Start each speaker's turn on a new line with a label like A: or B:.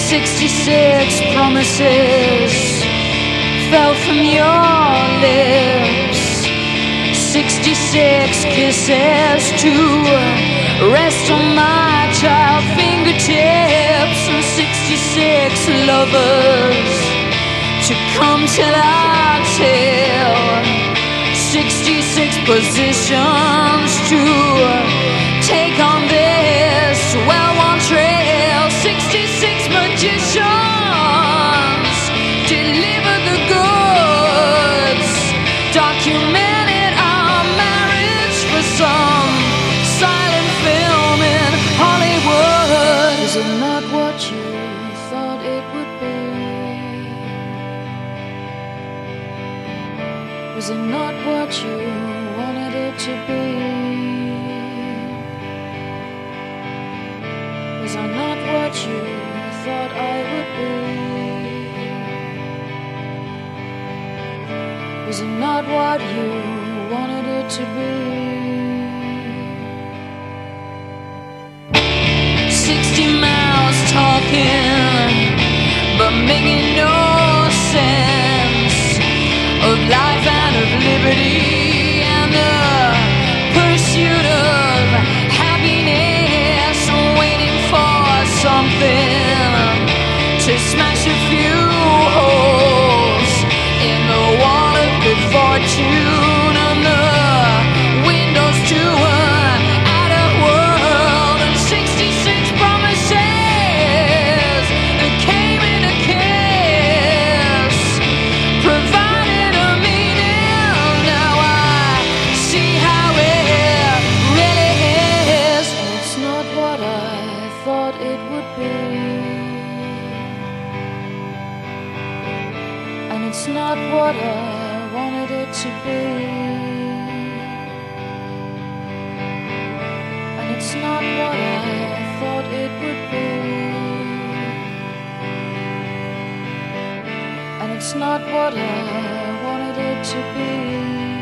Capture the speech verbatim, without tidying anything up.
A: Sixty-six promises fell from your lips. Sixty-six kisses to rest on my child fingertips, and sixty-six lovers to come tell our tale. Sixty-six positions to take on this well-worn trail. Sixty-six magicians deliver the goods, documented our marriage for some silent film in Hollywood. Is it not what you thought it would be? Was it not what you wanted it to be? Was I not what you thought I would be? Was it not what you wanted it to be? Sixty miles talking, but making no sense of life and of liberty and the pursuit of happiness, waiting for something to smash a few holes in the wall of good fortune and the windows to an outer world. And sixty-six promises that came in a kiss provided a meaning. Now I see how it really is. It's not what I thought it would be, and it's not what I wanted it to be, and it's not what I thought it would be, and it's not what I wanted it to be.